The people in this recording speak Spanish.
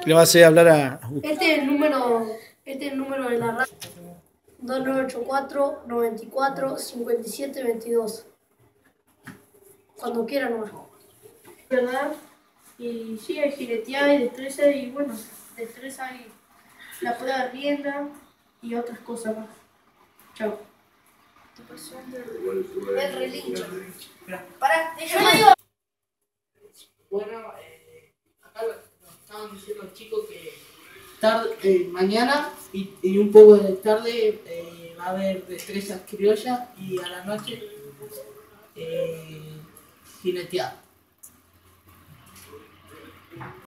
Le va a hacer hablar a... Este es el número de la radio. 2984-94-57-22. Cuando quieran nomás. ¿Verdad? Y sí, hay jineteada y destreza y bueno, destreza y la prueba de rienda y otras cosas más. Chao. El relincho. Pará, déjame. Bueno, acá nos estaban diciendo los chicos que mañana y un poco de tarde va a haber destrezas criollas y a la noche jineteada.